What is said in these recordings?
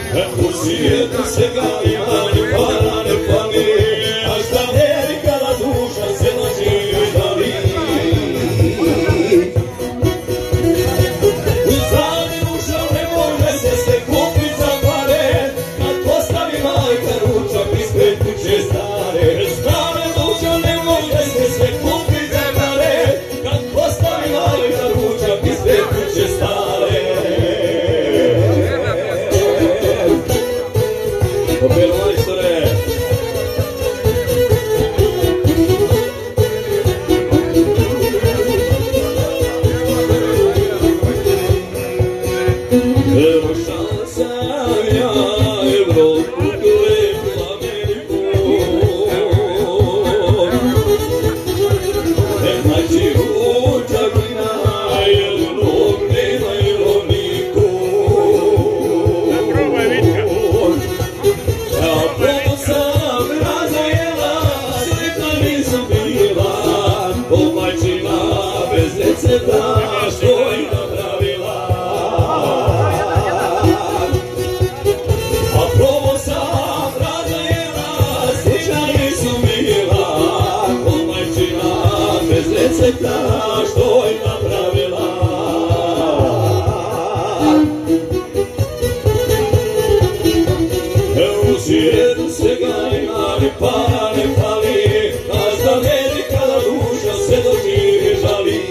U svijetu svega ima, ni para ne fali, a šta velika duša se doživi žali. U zdravlje duša ne može se kupit za pare, kad postavi majka ručak ispred kuće stare. Zdravlje duša ne može se kupit za pare, kad postavi majka ručak ispred kuće stare. Opelo majstore! Evo šansa ja Evropu gledu Ameriku. Znači ručak vina, jednog nema ilovniku. Probaj Vitka! Ja prvo sam razajela, sretna nisam bila, domaćina bez recepta što je napravila. A prvo sam razajela, sretna nisam bila, domaćina bez recepta što je napravila. U svijetu svega ima, ni para ne fali, a za velika duša se doživi žali.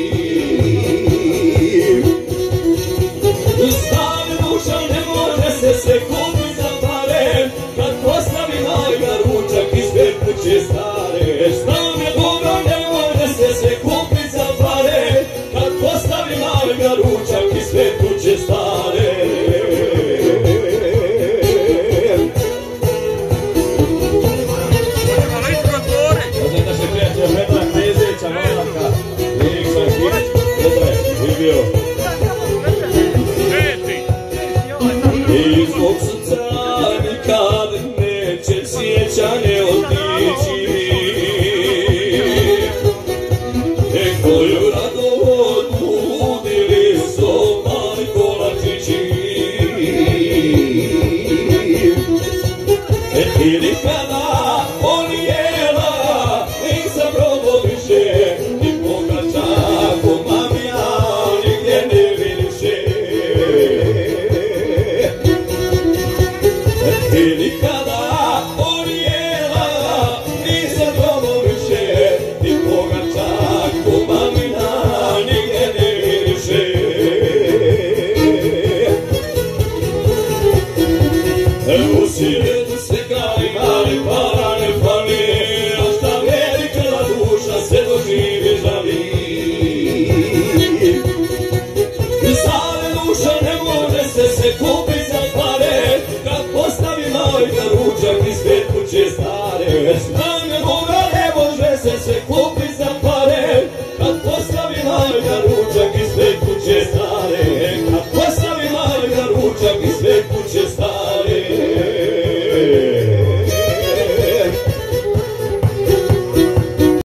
Stara duša ne može se kupit za pare, kad postavi majka ručak ispred kuće stare. Stara duša ne može se kupit za pare, kad postavi majka ručak ispred kuće stare. I zbog srca nikad neće sjećanje otići, koju radost budili su mali kolačići. I nikada olijela nisam probao više, ni pogača ko mamija nigdje ne vidiše. I nikada olijela nisam probao više, ni pogača ko mamina nigdje ne vidiše. U svijetu svega ima, ni para ne fali, a šta velika duša se doživi žali. Stara duša ne može se kupit za pare, kad postavi majka ručak ispred kuće stare.